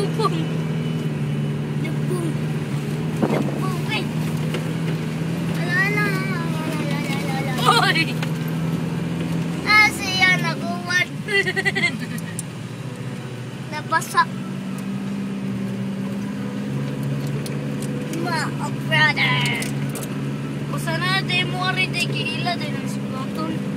Nagpupong. Nagpupong. Nagpupong. Eh. Ala. Hoy! Siya naguwan. Nabasa. Oh, brother. Kung sana natin mo rin, kiila din ang suluton.